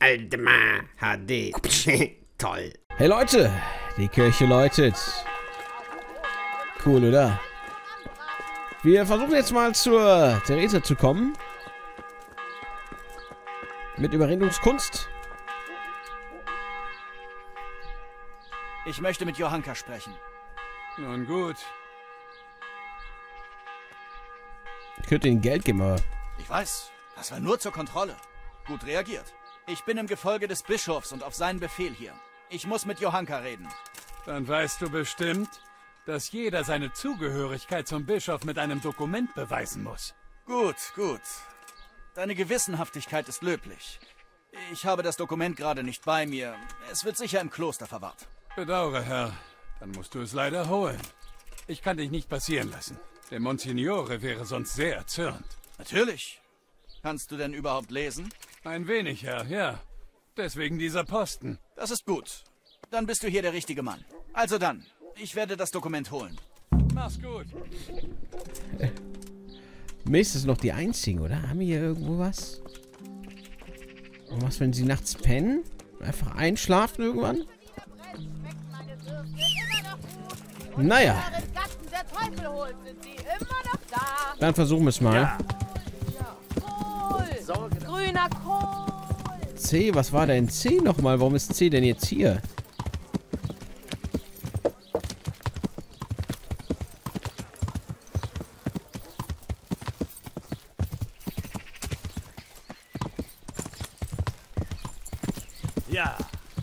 Aldemar HD. Toll. Hey Leute, die Kirche läutet. Cool, oder? Wir versuchen jetzt mal zur Theresa zu kommen. Mit Überredungskunst. Ich möchte mit Johanka sprechen. Nun gut. Ich könnte ihnen Geld geben, aber... Ich weiß, das war nur zur Kontrolle. Gut reagiert. Ich bin im Gefolge des Bischofs und auf seinen Befehl hier. Ich muss mit Johanka reden. Dann weißt du bestimmt, dass jeder seine Zugehörigkeit zum Bischof mit einem Dokument beweisen muss. Gut, gut. Deine Gewissenhaftigkeit ist löblich. Ich habe das Dokument gerade nicht bei mir. Es wird sicher im Kloster verwahrt. Bedauere, Herr. Dann musst du es leider holen. Ich kann dich nicht passieren lassen. Der Monsignore wäre sonst sehr erzürnt. Natürlich. Kannst du denn überhaupt lesen? Ein wenig, Herr, ja. Deswegen dieser Posten. Das ist gut. Dann bist du hier der richtige Mann. Also dann, ich werde das Dokument holen. Mach's gut. Mist ist noch die einzigen, oder? Haben wir hier irgendwo was? Und was, wenn sie nachts pennen? Einfach einschlafen irgendwann? Naja. Dann versuchen wir es mal. Ja. Kohl. Grüner Kohl. C, was war denn C nochmal? Warum ist C denn jetzt hier? Ja.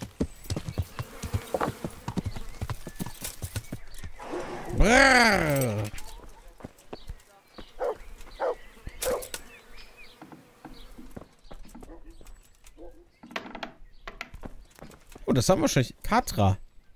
Brrr. Oh, das haben wir schon. Katra.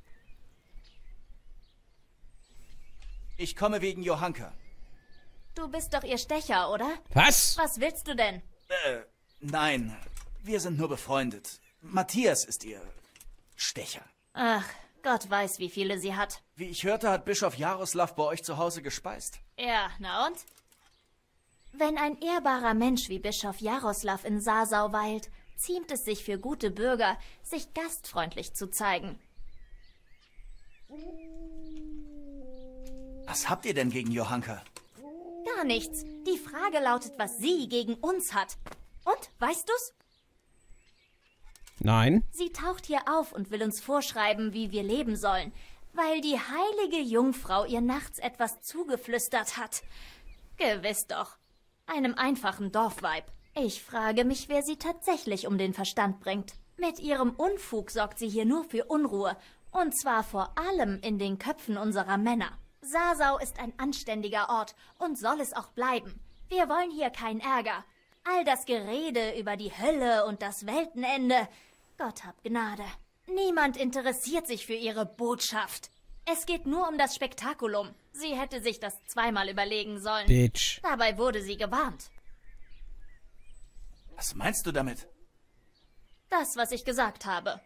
Ich komme wegen Johanka. Du bist doch ihr Stecher, oder? Was? Was willst du denn? Nein. Wir sind nur befreundet. Matthias ist ihr Stecher. Ach, Gott weiß, wie viele sie hat. Wie ich hörte, hat Bischof Jaroslav bei euch zu Hause gespeist. Ja, na und? Wenn ein ehrbarer Mensch wie Bischof Jaroslav in Sasau weilt, ziemt es sich für gute Bürger, sich gastfreundlich zu zeigen. Was habt ihr denn gegen Johanka? Gar nichts. Die Frage lautet, was sie gegen uns hat. Und, weißt du's? Nein. Sie taucht hier auf und will uns vorschreiben, wie wir leben sollen, weil die heilige Jungfrau ihr nachts etwas zugeflüstert hat. Gewiss doch. Einem einfachen Dorfweib. Ich frage mich, wer sie tatsächlich um den Verstand bringt. Mit ihrem Unfug sorgt sie hier nur für Unruhe. Und zwar vor allem in den Köpfen unserer Männer. Sasau ist ein anständiger Ort und soll es auch bleiben. Wir wollen hier keinen Ärger. All das Gerede über die Hölle und das Weltenende. Gott hab Gnade. Niemand interessiert sich für ihre Botschaft. Es geht nur um das Spektakulum. Sie hätte sich das zweimal überlegen sollen. Bitch. Dabei wurde sie gewarnt. Was meinst du damit? Das, was ich gesagt habe.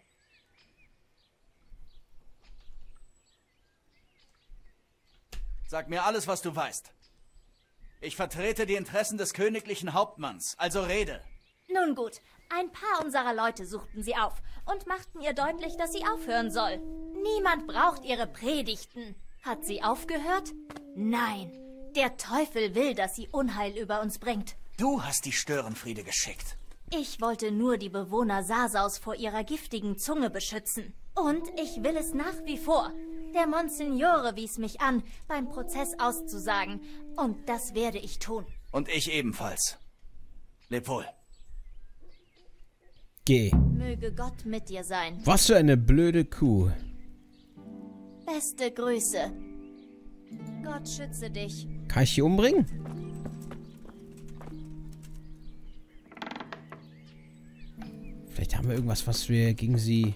Sag mir alles, was du weißt. Ich vertrete die Interessen des königlichen Hauptmanns, also rede. Nun gut, ein paar unserer Leute suchten sie auf und machten ihr deutlich, dass sie aufhören soll. Niemand braucht ihre Predigten. Hat sie aufgehört? Nein. Der Teufel will, dass sie Unheil über uns bringt. Du hast die Störenfriede geschickt. Ich wollte nur die Bewohner Sasaus vor ihrer giftigen Zunge beschützen. Und ich will es nach wie vor. Der Monsignore wies mich an, beim Prozess auszusagen. Und das werde ich tun. Und ich ebenfalls. Leb wohl. Geh. Möge Gott mit dir sein. Was für eine blöde Kuh. Beste Grüße. Gott schütze dich. Kann ich sie umbringen? Vielleicht haben wir irgendwas, was wir gegen sie...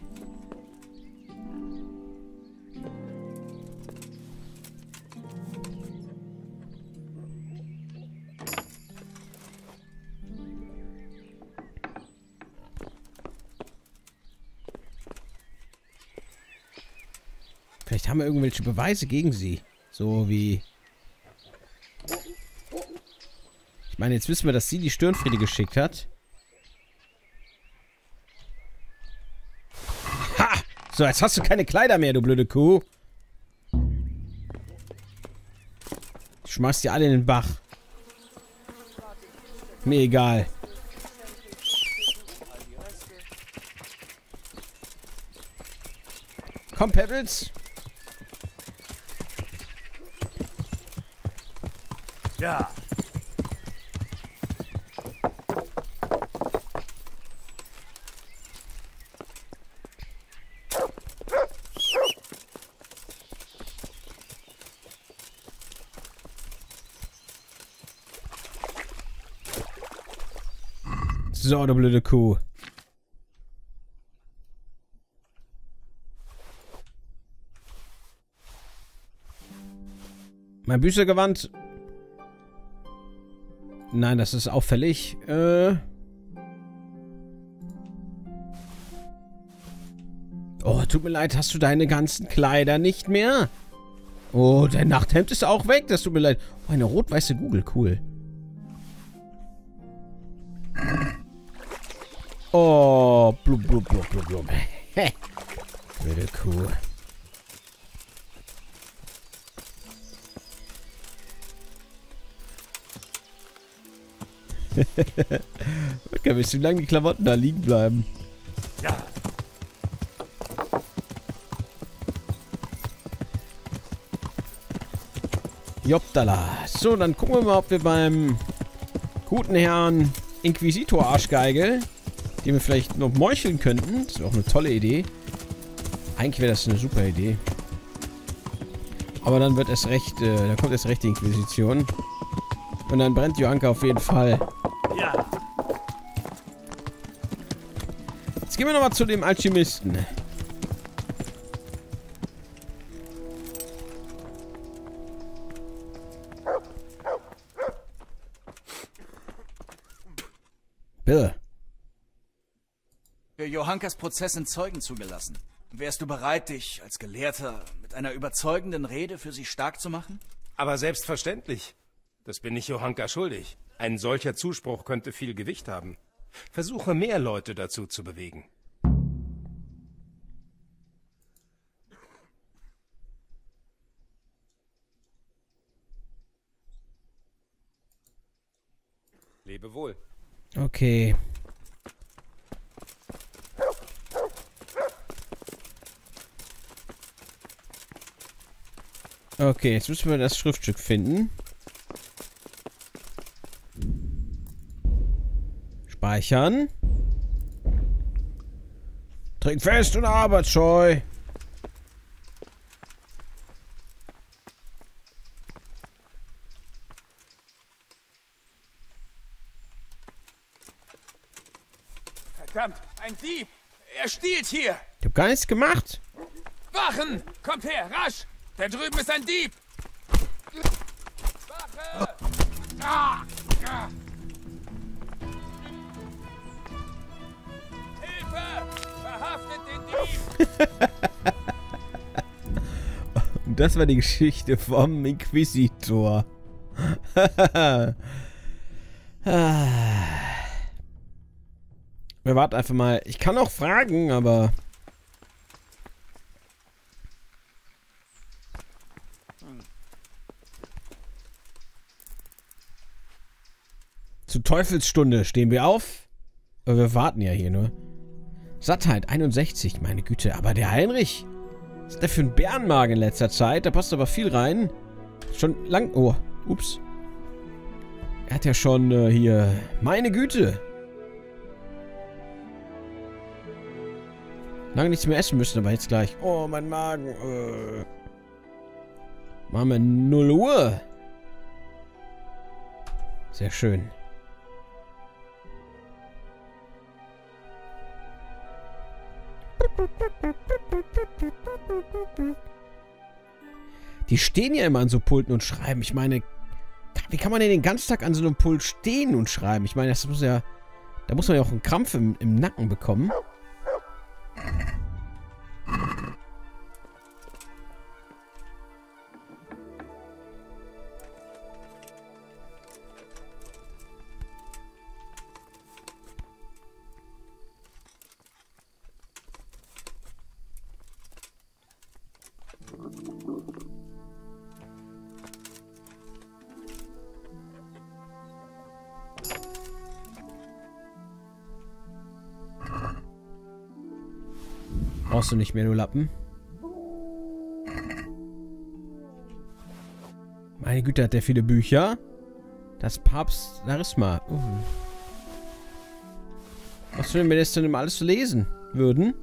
Vielleicht haben wir irgendwelche Beweise gegen sie. So wie... Ich meine, jetzt wissen wir, dass sie die Störenfriede geschickt hat. So, jetzt hast du keine Kleider mehr, du blöde Kuh. Ich schmeiß die alle in den Bach. Mir egal. Komm, Pebbles. Ja. So, du blöde Kuh. Mein Büßergewand. Nein, das ist auffällig. Oh, tut mir leid, hast du deine ganzen Kleider nicht mehr? Oh, dein Nachthemd ist auch weg, das tut mir leid. Oh, eine rot-weiße Google, cool. Oh, blub, blub, blub, blub, blub. Hä. Blöde Kuh. Okay, wie lange die Klamotten da liegen bleiben. Ja. Joptala. So, dann gucken wir mal, ob wir beim guten Herrn Inquisitor Arschgeige, den wir vielleicht noch meucheln könnten. Das wäre auch eine tolle Idee. Eigentlich wäre das eine super Idee. Aber dann wird es recht, da kommt erst recht die Inquisition. Und dann brennt Johanka auf jeden Fall. Ja. Jetzt gehen wir nochmal zu dem Alchemisten. Bitte. Für Johankas Prozess sind Zeugen zugelassen. Wärst du bereit, dich als Gelehrter mit einer überzeugenden Rede für sie stark zu machen? Aber selbstverständlich. Das bin ich Johanka schuldig. Ein solcher Zuspruch könnte viel Gewicht haben. Versuche mehr Leute dazu zu bewegen. Lebe wohl. Okay. Okay, jetzt müssen wir das Schriftstück finden. Speichern. Trinkfest und arbeitsscheu. Verdammt, ein Dieb! Er stiehlt hier! Ich hab gar nichts gemacht. Wachen! Kommt her, rasch! Da drüben ist ein Dieb! Wache! Ah! Ah! Hilfe! Verhaftet den Dieb! Und das war die Geschichte vom Inquisitor. Wir warten einfach mal. Ich kann auch fragen, aber... Zur Teufelsstunde stehen wir auf. Aber wir warten ja hier nur. Sattheit 61, meine Güte. Aber der Heinrich... Was ist der für ein Bärenmagen in letzter Zeit? Da passt aber viel rein. Schon lang... Oh, ups. Er hat ja schon hier... Meine Güte. Lange nichts mehr essen müssen, aber jetzt gleich. Oh, mein Magen. Machen wir 0 Uhr. Sehr schön. Die stehen ja immer an so Pulten und schreiben. Ich meine, wie kann man denn den ganzen Tag an so einem Pult stehen und schreiben? Ich meine, das muss ja... Da muss man ja auch einen Krampf im Nacken bekommen. brauchst du nicht mehr, du Lappen. Meine Güte, hat der viele Bücher. Das Papst Charisma. Was würden wir das denn immer alles lesen würden?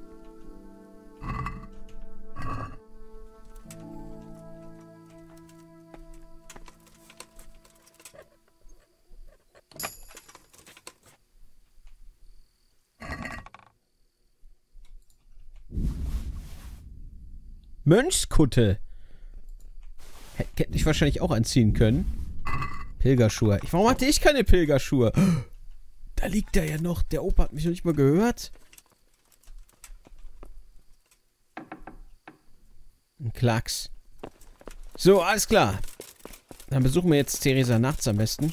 Mönchskutte. Hätte ich wahrscheinlich auch anziehen können. Pilgerschuhe. Warum hatte ich keine Pilgerschuhe? Da liegt er ja noch. Der Opa hat mich noch nicht mal gehört. Ein Klacks. So, alles klar. Dann besuchen wir jetzt Theresa nachts am besten.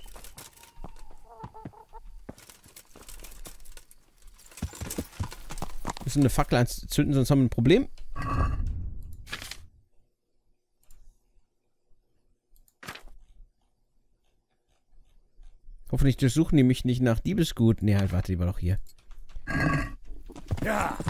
Müssen eine Fackel anzünden, sonst haben wir ein Problem. Hoffentlich durchsuchen die mich nicht nach Diebesgut. Nee, halt, warte lieber doch hier. Ja.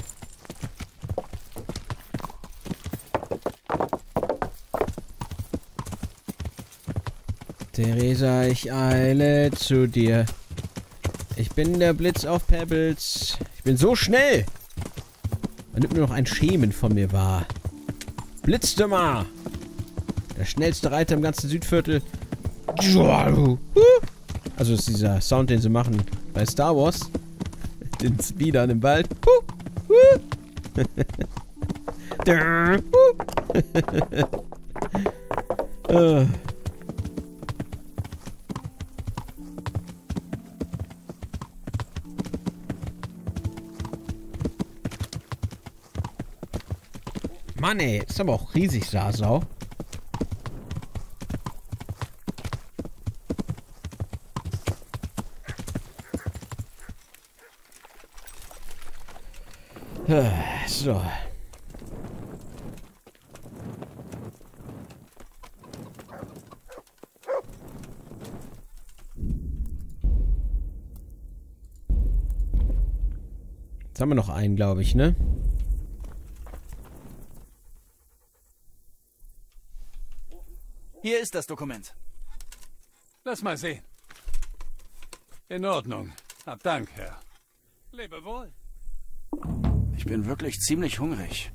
Theresa, ich eile zu dir. Ich bin der Blitz auf Pebbles. Ich bin so schnell. Man nimmt nur noch ein Schemen von mir wahr. Blitzdümmer. Der schnellste Reiter im ganzen Südviertel. Also ist dieser Sound, den sie machen bei Star Wars. Den Speedern im Wald. Mann ey, ist aber auch riesig, Sasau. So. Jetzt haben wir noch einen, glaube ich, ne? Hier ist das Dokument. Lass mal sehen. In Ordnung. Hab Dank, Herr. Lebe wohl. Ich bin wirklich ziemlich hungrig.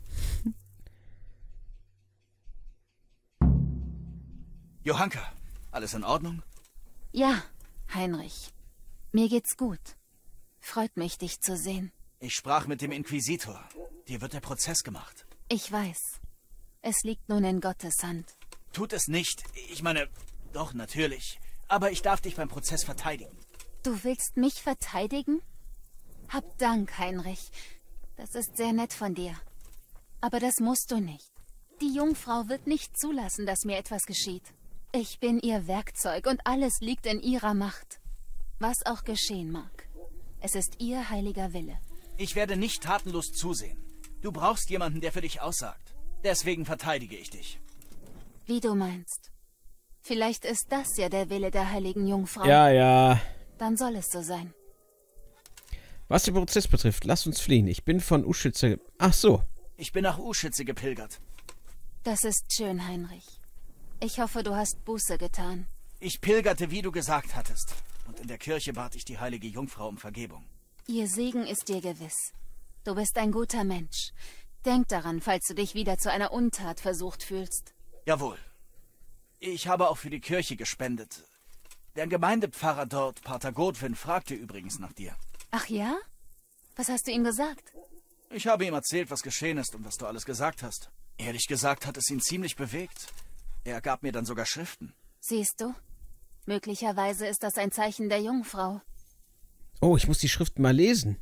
Johanka, alles in Ordnung? Ja, Heinrich. Mir geht's gut. Freut mich, dich zu sehen. Ich sprach mit dem Inquisitor. Dir wird der Prozess gemacht. Ich weiß. Es liegt nun in Gottes Hand. Tut es nicht. Ich meine, doch, natürlich. Aber ich darf dich beim Prozess verteidigen. Du willst mich verteidigen? Hab Dank, Heinrich. Das ist sehr nett von dir. Aber das musst du nicht. Die Jungfrau wird nicht zulassen, dass mir etwas geschieht. Ich bin ihr Werkzeug und alles liegt in ihrer Macht. Was auch geschehen mag. Es ist ihr heiliger Wille. Ich werde nicht tatenlos zusehen. Du brauchst jemanden, der für dich aussagt. Deswegen verteidige ich dich. Wie du meinst. Vielleicht ist das ja der Wille der heiligen Jungfrau. Ja, ja. Dann soll es so sein. Was den Prozess betrifft, lasst uns fliehen. Ich bin von Uschütze... Ach so. Ich bin nach Uschütze gepilgert. Das ist schön, Heinrich. Ich hoffe, du hast Buße getan. Ich pilgerte, wie du gesagt hattest. Und in der Kirche bat ich die heilige Jungfrau um Vergebung. Ihr Segen ist dir gewiss. Du bist ein guter Mensch. Denk daran, falls du dich wieder zu einer Untat versucht fühlst. Jawohl. Ich habe auch für die Kirche gespendet. Der Gemeindepfarrer dort, Pater Godwin, fragte übrigens nach dir. Ach ja? Was hast du ihm gesagt? Ich habe ihm erzählt, was geschehen ist und was du alles gesagt hast. Ehrlich gesagt hat es ihn ziemlich bewegt. Er gab mir dann sogar Schriften. Siehst du? Möglicherweise ist das ein Zeichen der Jungfrau. Oh, ich muss die Schriften mal lesen.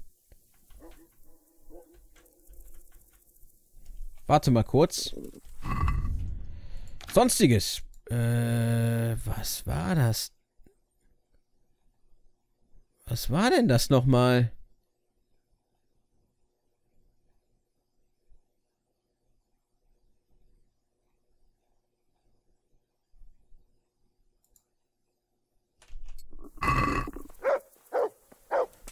Warte mal kurz. Sonstiges. Was war das? Was war denn das nochmal?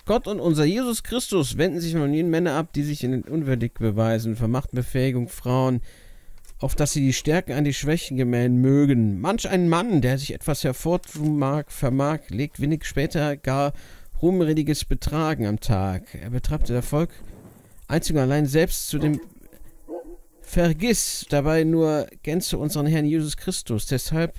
Gott und unser Jesus Christus wenden sich von jenen Männern ab, die sich in unwürdig beweisen, vermachten Befähigung Frauen, auf dass sie die Stärken an die Schwächen gemähen mögen. Manch ein Mann, der sich etwas hervortun vermag, legt wenig später gar ruhmrediges Betragen am Tag. Er betrachtet Erfolg einzig und allein selbst zu dem Vergiss dabei nur Gänze unseren Herrn Jesus Christus. Deshalb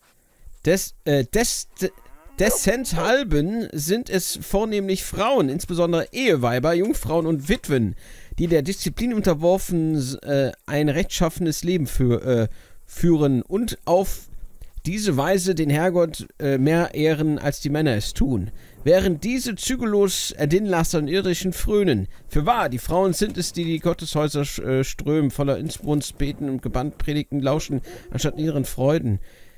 Dessenthalben sind es vornehmlich Frauen, insbesondere Eheweiber, Jungfrauen und Witwen, die der Disziplin unterworfen ein rechtschaffenes Leben führen und auf diese Weise den Herrgott mehr ehren, als die Männer es tun. Während diese zügellos Erdinnlassern irdischen frönen. Fürwahr, die Frauen sind es, die Gotteshäuser strömen, voller Inbrunst beten und gebannt Predigten lauschen, anstatt ihren Freuden.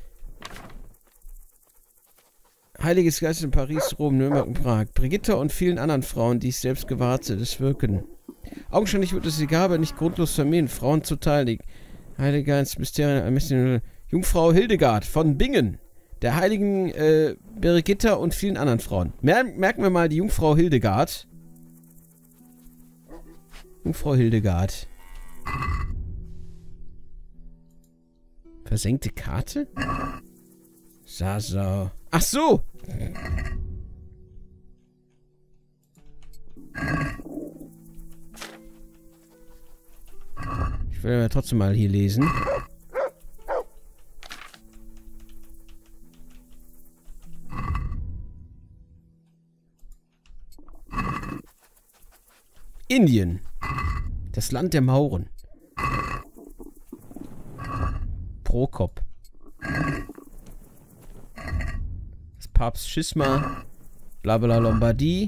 Heiliges Geist in Paris, Rom, Nürnberg und Prag. Brigitta und vielen anderen Frauen, die ich selbst gewahrte, das Wirken. Augenscheinlich wird es die Gabe nicht grundlos vermehren, Frauen zuteil. Die Heilige Geist, Mysterien, Jungfrau Hildegard von Bingen, der heiligen Brigitta und vielen anderen Frauen. Merken wir mal die Jungfrau Hildegard. Jungfrau Hildegard. Versenkte Karte? Sasa. Ach so! Ich will ja trotzdem mal hier lesen. Indien. Das Land der Mauren. Prokop. Das Papst Schisma. Blabla Lombardie.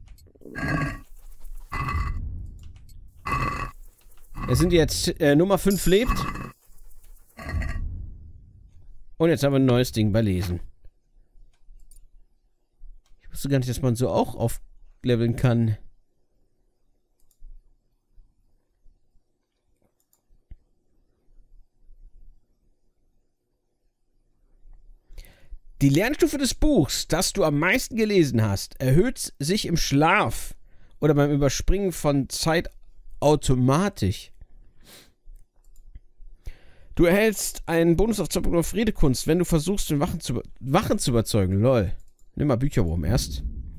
Wir sind jetzt Nummer 5 lebt. Und jetzt haben wir ein neues Ding bei Lesen. Ich wusste gar nicht, dass man so auch aufleveln kann. Die Lernstufe des Buchs, das du am meisten gelesen hast, erhöht sich im Schlaf oder beim Überspringen von Zeit automatisch. Du erhältst einen Bonus auf 2 auf Redekunst, wenn du versuchst, den Wachen zu überzeugen. Lol. Nimm mal Bücherwurm erst.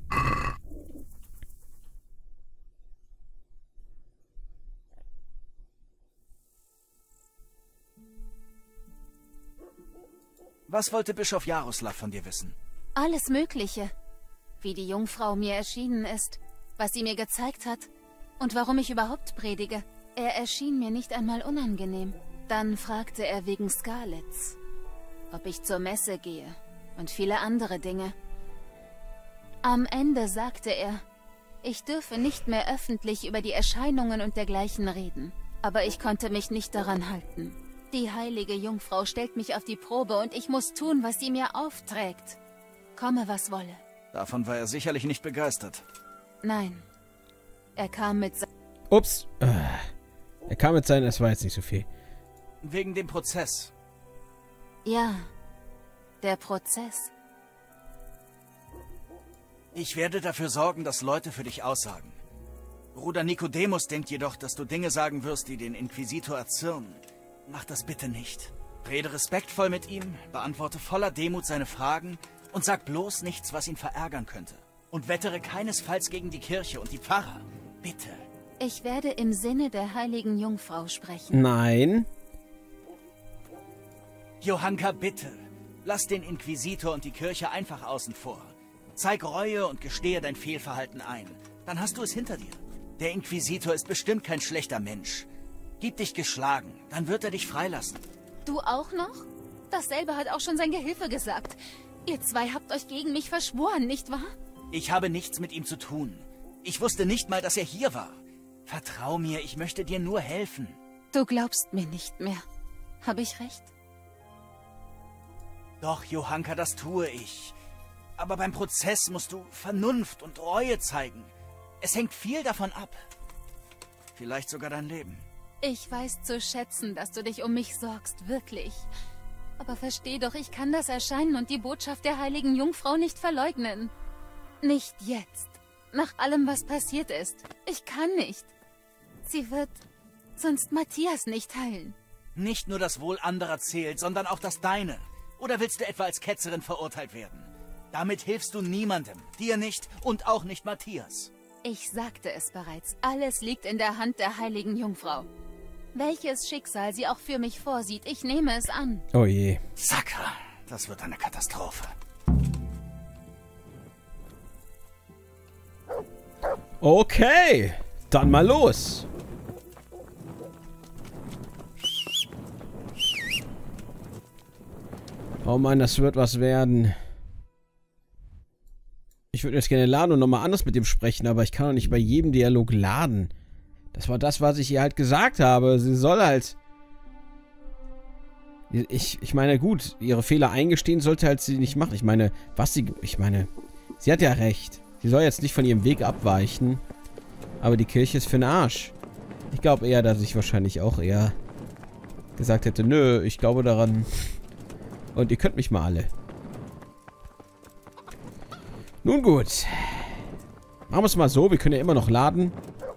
Was wollte Bischof Jaroslav von dir wissen? Alles Mögliche. Wie die Jungfrau mir erschienen ist, was sie mir gezeigt hat und warum ich überhaupt predige. Er erschien mir nicht einmal unangenehm. Dann fragte er wegen Scarlets, ob ich zur Messe gehe und viele andere Dinge. Am Ende sagte er, ich dürfe nicht mehr öffentlich über die Erscheinungen und dergleichen reden. Aber ich konnte mich nicht daran halten. Die heilige Jungfrau stellt mich auf die Probe und ich muss tun, was sie mir aufträgt. Komme, was wolle. Davon war er sicherlich nicht begeistert. Nein. Er kam mit Ups. Er kam mit seinen, das war jetzt nicht so viel. Wegen dem Prozess. Ja, der Prozess. Ich werde dafür sorgen, dass Leute für dich aussagen. Bruder Nikodemus denkt jedoch, dass du Dinge sagen wirst, die den Inquisitor erzürnen. Mach das bitte nicht. Rede respektvoll mit ihm, beantworte voller Demut seine Fragen und sag bloß nichts, was ihn verärgern könnte. Und wettere keinesfalls gegen die Kirche und die Pfarrer. Bitte. Ich werde im Sinne der heiligen Jungfrau sprechen. Nein. Johanka, bitte. Lass den Inquisitor und die Kirche einfach außen vor. Zeig Reue und gestehe dein Fehlverhalten ein. Dann hast du es hinter dir. Der Inquisitor ist bestimmt kein schlechter Mensch. Gib dich geschlagen, dann wird er dich freilassen. Du auch noch? Dasselbe hat auch schon sein Gehilfe gesagt. Ihr zwei habt euch gegen mich verschworen, nicht wahr? Ich habe nichts mit ihm zu tun. Ich wusste nicht mal, dass er hier war. Vertrau mir, ich möchte dir nur helfen. Du glaubst mir nicht mehr. Habe ich recht? Doch, Johanka, das tue ich. Aber beim Prozess musst du Vernunft und Reue zeigen. Es hängt viel davon ab. Vielleicht sogar dein Leben. Ich weiß zu schätzen, dass du dich um mich sorgst, wirklich. Aber versteh doch, ich kann das Erscheinen und die Botschaft der heiligen Jungfrau nicht verleugnen. Nicht jetzt. Nach allem, was passiert ist. Ich kann nicht. Sie wird sonst Matthias nicht heilen. Nicht nur das Wohl anderer zählt, sondern auch das deine. Oder willst du etwa als Ketzerin verurteilt werden? Damit hilfst du niemandem. Dir nicht und auch nicht Matthias. Ich sagte es bereits. Alles liegt in der Hand der heiligen Jungfrau. Welches Schicksal sie auch für mich vorsieht, ich nehme es an. Oh je. Sakra, das wird eine Katastrophe. Okay, dann mal los. Oh Mann, das wird was werden. Ich würde jetzt gerne laden und nochmal anders mit dem sprechen, aber ich kann doch nicht bei jedem Dialog laden. Das war das, was ich ihr halt gesagt habe. Sie soll halt... Ich meine, gut, ihre Fehler eingestehen sollte halt sie nicht machen. Ich meine, sie hat ja recht. Sie soll jetzt nicht von ihrem Weg abweichen. Aber die Kirche ist für den Arsch. Ich glaube eher, dass ich wahrscheinlich auch eher gesagt hätte, nö, ich glaube daran. Und ihr könnt mich mal alle. Nun gut. Machen wir es mal so, wir können ja immer noch laden.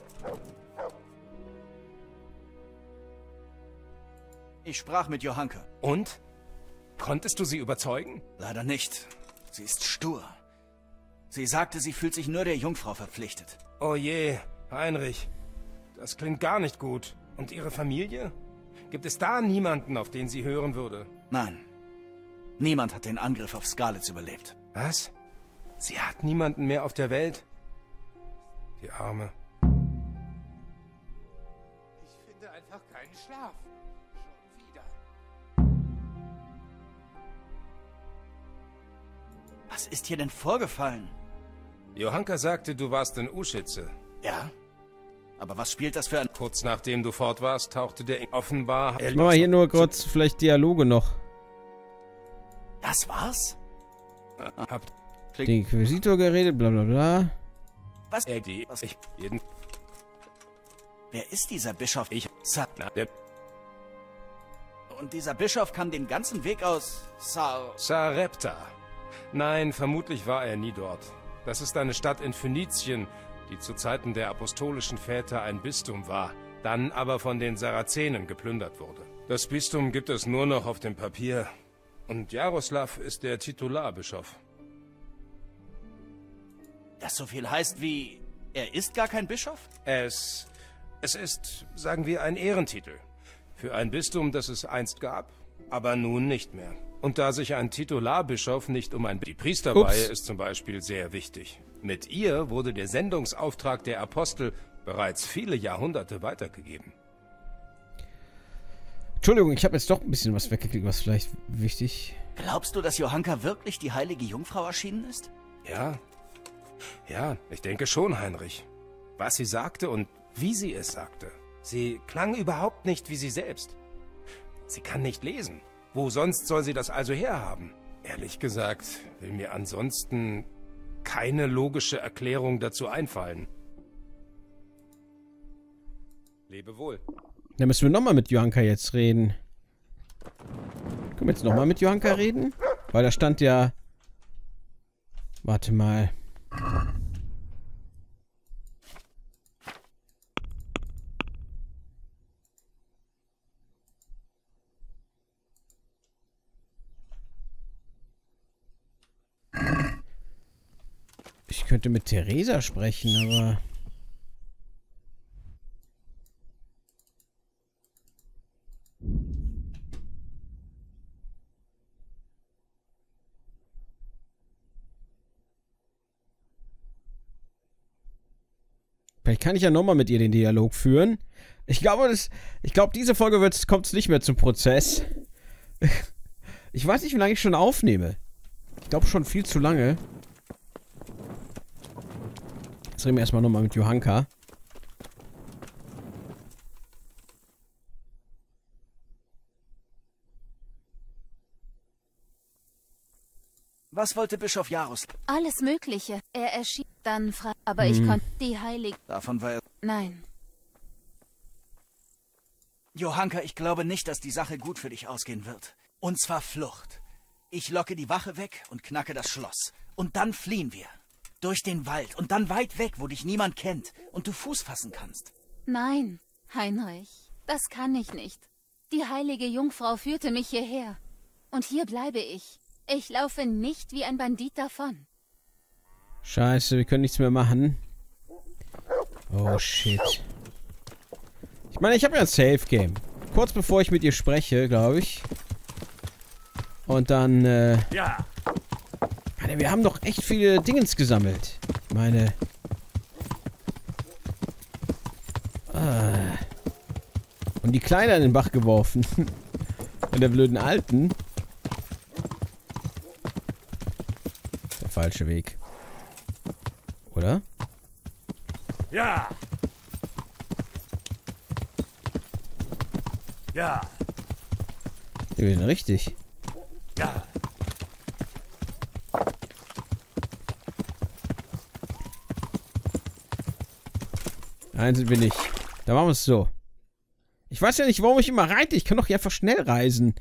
Ich sprach mit Johanka. Und? Konntest du sie überzeugen? Leider nicht. Sie ist stur. Sie sagte, sie fühlt sich nur der Jungfrau verpflichtet. Oh je, Heinrich. Das klingt gar nicht gut. Und ihre Familie? Gibt es da niemanden, auf den sie hören würde? Nein. Niemand hat den Angriff auf Skalitz überlebt. Was? Sie hat niemanden mehr auf der Welt? Die Arme. Ich finde einfach keinen Schlaf. Schon wieder. Was ist hier denn vorgefallen? Johanka sagte, du warst in Uschitze. Ja? Aber was spielt das für ein... Kurz nachdem du fort warst, tauchte der offenbar... Machen wir hier nur kurz vielleicht Dialoge noch. Das war's? Habt Den Inquisitor geredet, bla bla bla. Was? jeden... Wer ist dieser Bischof? Na, der Und dieser Bischof kam den ganzen Weg aus Sarepta. Nein, vermutlich war er nie dort. Das ist eine Stadt in Phönizien, die zu Zeiten der apostolischen Väter ein Bistum war, dann aber von den Sarazenen geplündert wurde. Das Bistum gibt es nur noch auf dem Papier. Und Jaroslav ist der Titularbischof. Das so viel heißt wie... Er ist gar kein Bischof? Es ist, sagen wir, ein Ehrentitel. Für ein Bistum, das es einst gab, aber nun nicht mehr. Und da sich ein Titularbischof nicht um die Priesterweihe ist zum Beispiel sehr wichtig. Mit ihr wurde der Sendungsauftrag der Apostel bereits viele Jahrhunderte weitergegeben. Entschuldigung, ich habe jetzt doch ein bisschen was weggeklickt, was vielleicht wichtig... Glaubst du, dass Johanka wirklich die heilige Jungfrau erschienen ist? Ja. Ja, ich denke schon, Heinrich. Was sie sagte und wie sie es sagte. Sie klang überhaupt nicht wie sie selbst. Sie kann nicht lesen. Wo sonst soll sie das also herhaben? Ehrlich gesagt, will mir ansonsten keine logische Erklärung dazu einfallen. Lebe wohl. Dann müssen wir nochmal mit Johanka jetzt reden. Können wir jetzt nochmal mit Johanka reden? Weil da stand ja... Warte mal. Ich könnte mit Theresa sprechen, aber... Vielleicht kann ich ja nochmal mit ihr den Dialog führen. Ich glaube, diese Folge kommt es nicht mehr zum Prozess. Ich weiß nicht, wie lange ich schon aufnehme. Ich glaube schon viel zu lange. Jetzt reden wir erstmal nochmal mit Johanka. Was wollte Bischof Jaroslav? Alles Mögliche. Er erschien dann aber ich konnte die Heilige... Davon war er... Nein. Johanka, ich glaube nicht, dass die Sache gut für dich ausgehen wird. Und zwar Flucht. Ich locke die Wache weg und knacke das Schloss. Und dann fliehen wir. Durch den Wald und dann weit weg, wo dich niemand kennt und du Fuß fassen kannst. Nein, Heinrich, das kann ich nicht. Die heilige Jungfrau führte mich hierher. Und hier bleibe ich. Ich laufe nicht wie ein Bandit davon. Scheiße, wir können nichts mehr machen. Oh, shit. Ich meine, ich habe ja ein Safe-Game. Kurz bevor ich mit ihr spreche, glaube ich. Und dann, Ja. Meine, wir haben doch echt viele Dingens gesammelt. Ich meine... Und die Kleine in den Bach geworfen. Von der blöden Alten. Der falsche Weg. Oder? Ja. Ja. Wir sind richtig. Ja. Nein, sind wir nicht. Da machen wir es so. Ich weiß ja nicht, warum ich immer reite. Ich kann doch hier einfach schnell reisen.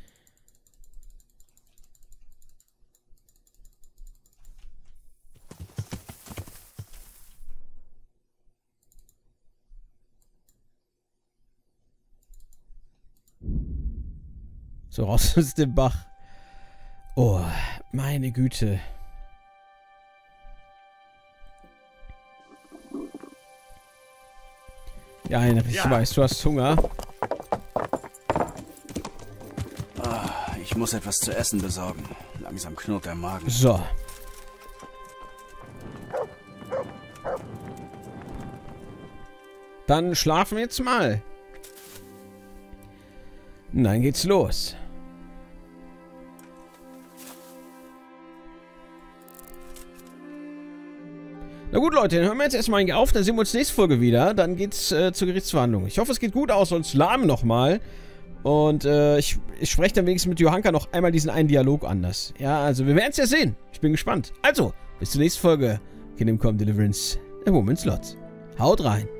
So, raus aus dem Bach. Oh, meine Güte. Ja, Heinrich, ich weiß, du hast Hunger. Ich muss etwas zu essen besorgen. Langsam knurrt der Magen. So. Dann schlafen wir jetzt mal. Und dann geht's los. Na gut, Leute, dann hören wir jetzt erstmal auf. Dann sehen wir uns nächste Folge wieder. Dann geht's zur Gerichtsverhandlung. Ich hoffe, es geht gut aus, sonst lahmen nochmal. Und ich spreche dann wenigstens mit Johanka noch einmal diesen einen Dialog anders. Ja, also wir werden es ja sehen. Ich bin gespannt. Also, bis zur nächsten Folge. Kingdom Come Deliverance, A Woman's Lot. Haut rein.